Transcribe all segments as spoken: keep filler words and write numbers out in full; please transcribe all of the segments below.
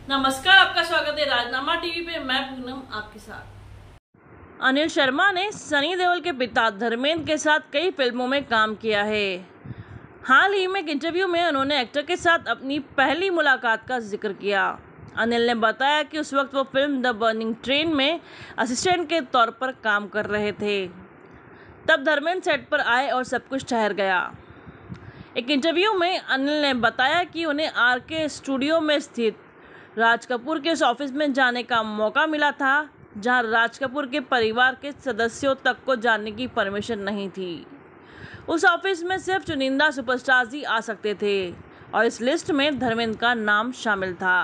नमस्कार, आपका स्वागत है राजनामा टीवी पे। मैं पूनम आपके साथ। अनिल शर्मा ने सनी देओल के पिता धर्मेंद्र के साथ कई फिल्मों में काम किया है। हाल ही में एक इंटरव्यू में उन्होंने एक्टर के साथ अपनी पहली मुलाकात का जिक्र किया। अनिल ने बताया कि उस वक्त वो फिल्म द बर्निंग ट्रेन में असिस्टेंट के तौर पर काम कर रहे थे। तब धर्मेंद्र सेट पर आए और सब कुछ ठहर गया। एक इंटरव्यू में अनिल ने बताया कि उन्हें आर के स्टूडियो में स्थित राज कपूर के उस ऑफिस में जाने का मौका मिला था जहां राज कपूर के परिवार के सदस्यों तक को जाने की परमिशन नहीं थी। उस ऑफिस में सिर्फ चुनिंदा सुपरस्टार्स ही आ सकते थे और इस लिस्ट में धर्मेंद्र का नाम शामिल था।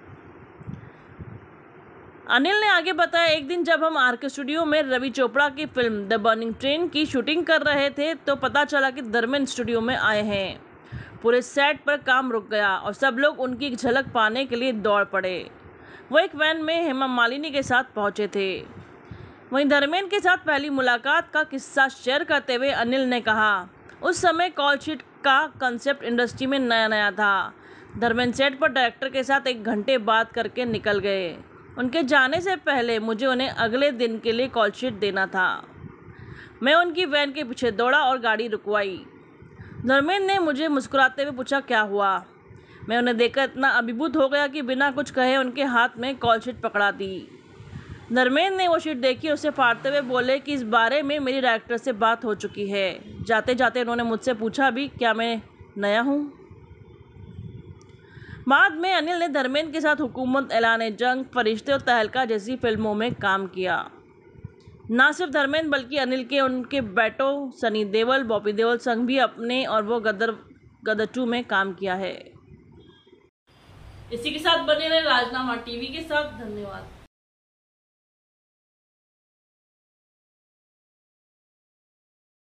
अनिल ने आगे बताया, एक दिन जब हम आर के स्टूडियो में रवि चोपड़ा की फिल्म द बर्निंग ट्रेन की शूटिंग कर रहे थे तो पता चला कि धर्मेंद्र स्टूडियो में आए हैं। पूरे सेट पर काम रुक गया और सब लोग उनकी झलक पाने के लिए दौड़ पड़े। वो एक वैन में हेमा मालिनी के साथ पहुंचे थे। वहीं धर्मेंद्र के साथ पहली मुलाकात का किस्सा शेयर करते हुए अनिल ने कहा, उस समय कॉल शीट का कंसेप्ट इंडस्ट्री में नया नया था। धर्मेंद्र सेट पर डायरेक्टर के साथ एक घंटे बात करके निकल गए। उनके जाने से पहले मुझे उन्हें अगले दिन के लिए कॉल शीट देना था। मैं उनकी वैन के पीछे दौड़ा और गाड़ी रुकवाई। धर्मेंद्र ने मुझे मुस्कुराते हुए पूछा क्या हुआ। मैं उन्हें देखकर इतना अभिभूत हो गया कि बिना कुछ कहे उनके हाथ में कॉल शीट पकड़ा दी। धर्मेंद्र ने वो शीट देखी, उसे फाड़ते हुए बोले कि इस बारे में मेरी डायरेक्टर से बात हो चुकी है। जाते जाते उन्होंने मुझसे पूछा भी, क्या मैं नया हूँ। बाद में अनिल ने धर्मेंद्र के साथ हुकूमत, ऐलान जंग, फरिश्ते और तहलका जैसी फिल्मों में काम किया। न सिर्फ धर्मेंद्र बल्कि अनिल के उनके बेटों सनी देओल, बॉबी देओल संग भी अपने और वो गदर गदर टू में काम किया है। इसी के साथ बने रहे राजनामा टीवी के साथ। धन्यवाद।